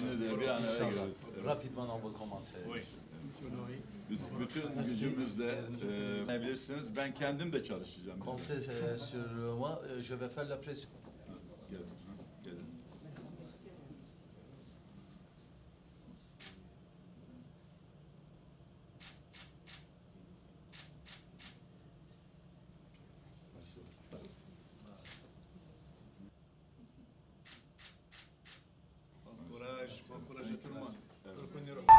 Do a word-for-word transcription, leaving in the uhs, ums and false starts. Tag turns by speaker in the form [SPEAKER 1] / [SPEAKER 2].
[SPEAKER 1] işini de bir an evvel görürüz. Evet.
[SPEAKER 2] Rapidement on va commencer.
[SPEAKER 1] Biz bütün gücümüzle e, bilirsiniz. Ben kendim de çalışacağım.
[SPEAKER 2] Comptez euh, sur moi, euh, je vais faire la pression.
[SPEAKER 1] Gelin. Gelin.
[SPEAKER 3] Bon courage, bon courage à tout le monde.
[SPEAKER 1] Evet.
[SPEAKER 3] Reconnaître.